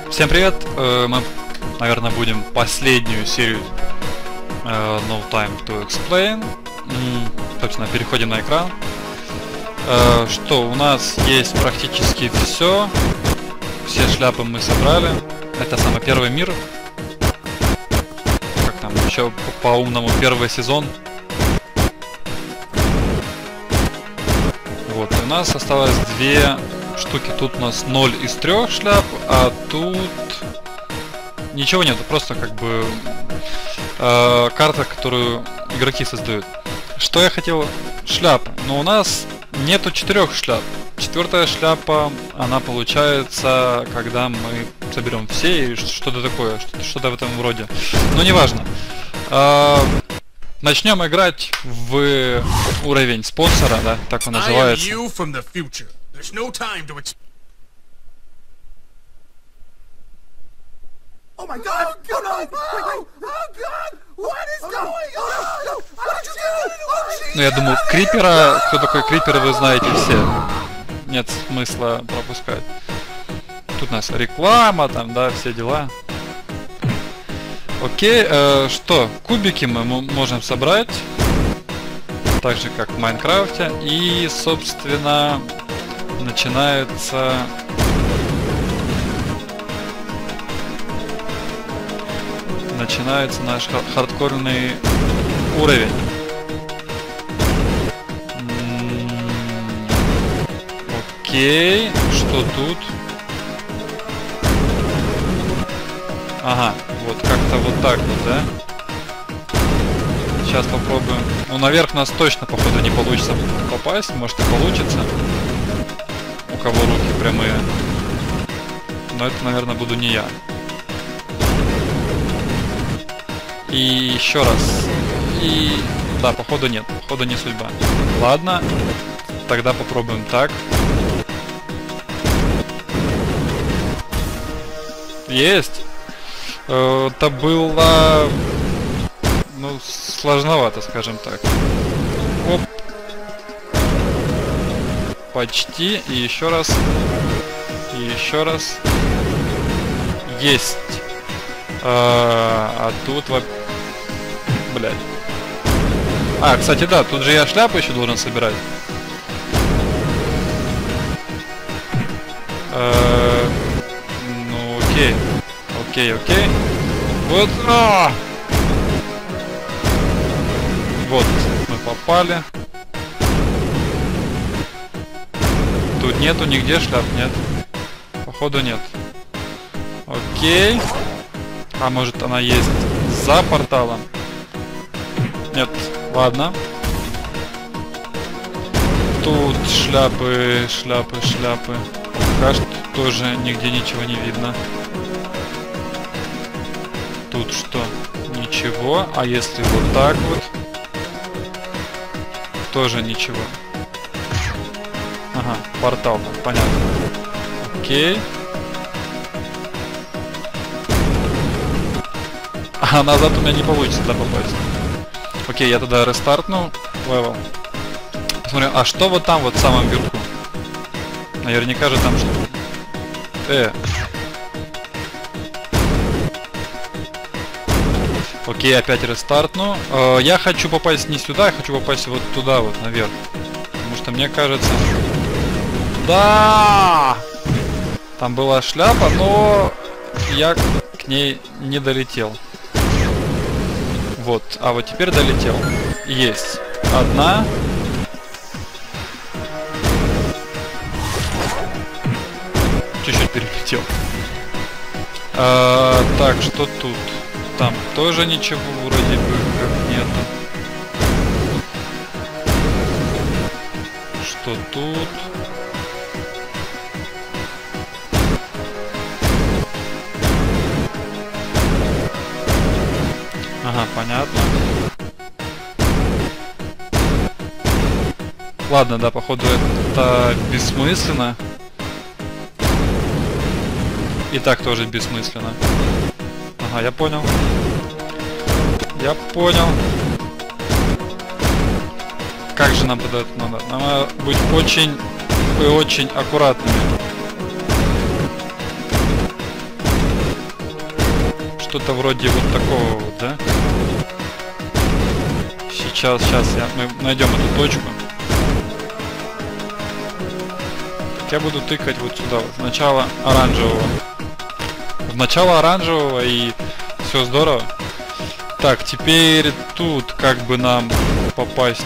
Всем привет! Мы, наверное, будем последнюю серию No Time to Explain. Собственно, переходим на экран. Что, у нас есть практически все. Все шляпы мы собрали. Это самый первый мир. Как там еще по-умному первый сезон. Вот, и у нас осталось две штуки. Тут у нас 0 из 3 шляп, а тут ничего нет, просто как бы карта, которую игроки создают. Что я хотел? Шляпы. Но у нас нету 4 шляп. 4-я шляпа, она получается, когда мы соберем все и что-то такое, что-то в этом роде. Но неважно. Начнем играть в уровень спонсора, да, так он называется. There's no time to Oh my God! Oh no! Wait! Oh God! What is going on? No! What did you do? Ну, я думаю, Крипера, кто такой Крипер, вы знаете все. Нет смысла пропускать. Тут у нас реклама, там, да, все дела. Окей, что? Кубики мы можем собрать. Так же, как в Майнкрафте. И, собственно, начинается наш хардкорный уровень. Окей, что тут? Ага, вот как-то вот так вот, да? Сейчас попробуем. Ну, наверх нас точно, походу, не получится попасть. Может, и получится. У кого руки прямые. Но это, наверное, буду не я. И еще раз. И... да, походу нет. Походу не судьба. Ладно. Тогда попробуем так. Есть. Это было... ну, сложновато, скажем так. Оп. Почти. И еще раз. И еще раз. Есть. А тут... блядь. А, кстати, да, тут же я шляпу еще должен собирать. Ну, окей. Окей. Вот. Вот, мы попали. Тут нету нигде шляп, нет. Походу нет. Окей. А может она есть за порталом? Нет, ладно. Тут шляпы. Пока что тоже нигде ничего не видно. Тут что? Ничего. А если вот так вот? Тоже ничего. Ага, портал, понятно. Окей. А назад у меня не получится туда попасть. Окей, я тогда рестартну левел. Посмотрим, а что вот там вот в самом верху? Наверняка же там что-то. Окей, опять рестартну. Я хочу попасть не сюда, я хочу попасть вот туда вот, наверх. Потому что мне кажется... да! Там была шляпа, но я к ней не долетел. Вот, а вот теперь долетел. Есть. Одна. Чуть-чуть перелетел. Так, что тут? Там тоже ничего вроде бы как нету. Что тут? Ага, понятно. Ладно, да, походу это бессмысленно. И так тоже бессмысленно. Ага, я понял. Как же нам тогда это надо? Нам надо быть очень и очень аккуратными. что-то вроде вот такого вот, да? Сейчас мы найдем эту точку. Я буду тыкать вот сюда, вот, в начало оранжевого. В начало оранжевого, и все здорово. Так, теперь тут как бы нам попасть.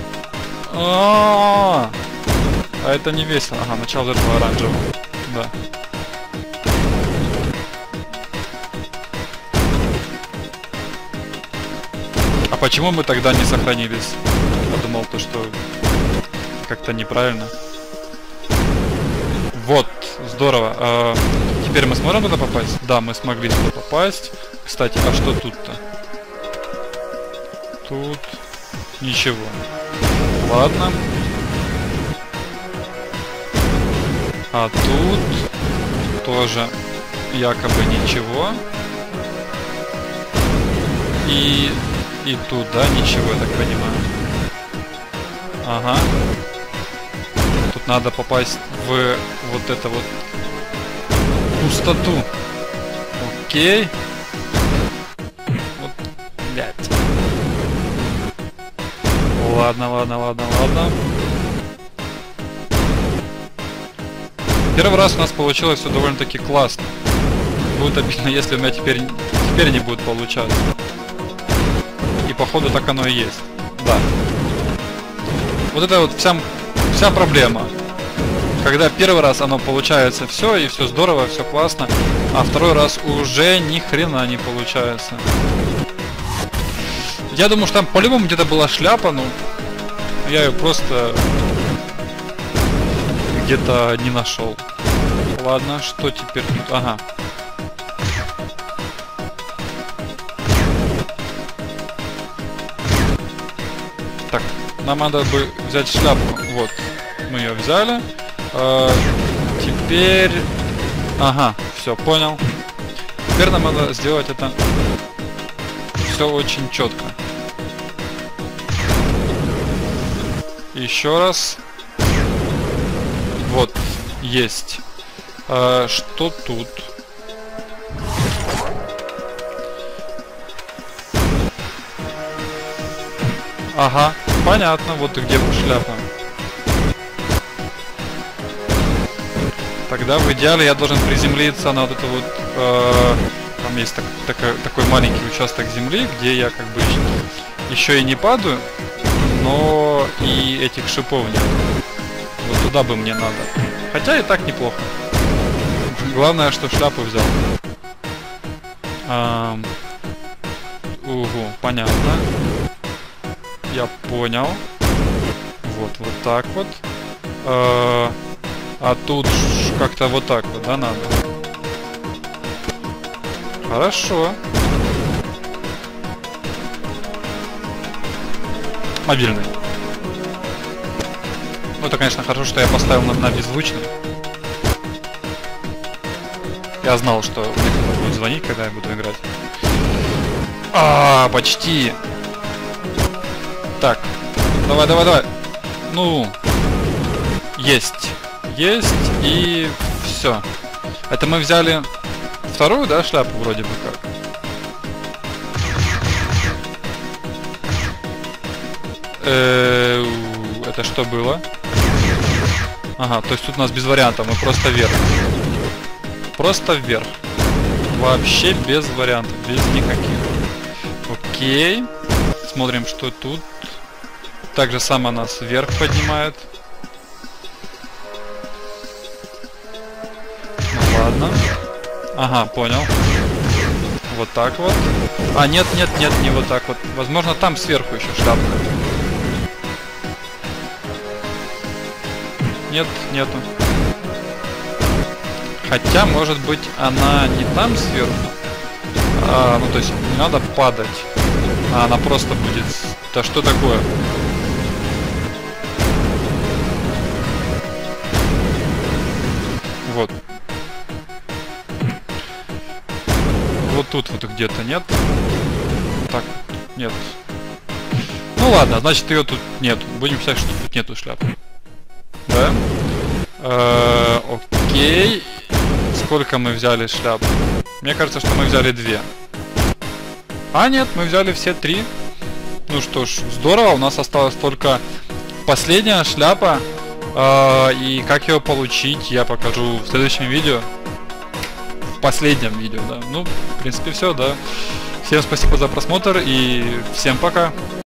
А это не весело. Ага, начало этого оранжевого. Да. А почему мы тогда не сохранились? Подумал то, что как-то неправильно. Вот, здорово. Теперь мы сможем туда попасть? Да, мы смогли сюда попасть. Кстати, а что тут-то? Тут ничего. Ладно. А тут тоже якобы ничего. И тут, да, ничего, я так понимаю. Ага. Тут надо попасть в вот это вот пустоту. Окей. Вот, блядь. Ладно. Первый раз у нас получилось все довольно-таки классно. Будет обидно, если у меня теперь не будет получаться. И походу так оно и есть. Да. Вот это вот вся проблема. Когда первый раз оно получается все, и все здорово, все классно, а второй раз уже ни хрена не получается. Я думаю, что там по-любому где-то была шляпа, но я ее просто где-то не нашел. Ладно, что теперь тут? Ага. Так, нам надо бы взять шляпку. Вот, мы ее взяли. Теперь... Ага, все, понял. Теперь нам надо сделать это все очень четко. Еще раз. Вот, есть. Что тут? Ага, понятно, вот и где шляпа. Тогда в идеале я должен приземлиться на вот это вот... там есть такой маленький участок земли, где я как бы еще и не падаю, но и этих шипов нет. Вот туда бы мне надо. Хотя и так неплохо. Главное, что шляпу взял. Угу, понятно. Я понял. Вот так вот. А тут как-то вот так вот, да, надо? Хорошо. Мобильный. Ну, это, конечно, хорошо, что я поставил на беззвучный. Я знал, что мне кто-то будет звонить, когда я буду играть. Почти. Так. Давай. Ну. Есть, и все. Это мы взяли вторую, да, шляпу вроде бы как. Это что было? Ага, то есть тут у нас без вариантов, мы просто вверх. Просто вверх. Вообще без вариантов, без никаких. Окей. Смотрим, что тут. Так же само нас вверх поднимает. Ну ладно. Ага, понял. Вот так вот. Нет, не вот так вот. Возможно, там сверху еще шляпка. Нет, нету. Хотя, может быть, она не там сверху. Ну, то есть, не надо падать. А она просто будет... Да что такое? Вот. Вот тут вот где-то нет. Так, нет. Ну ладно, значит ее тут нет. Будем считать, что тут нету шляпы. Да? Окей. Сколько мы взяли шляп? Мне кажется, что мы взяли 2. А нет, мы взяли все 3. Ну что ж, здорово, у нас осталась только последняя шляпа. И как ее получить, я покажу в следующем видео. В последнем видео, да. Ну, в принципе, все, да. Всем спасибо за просмотр и всем пока.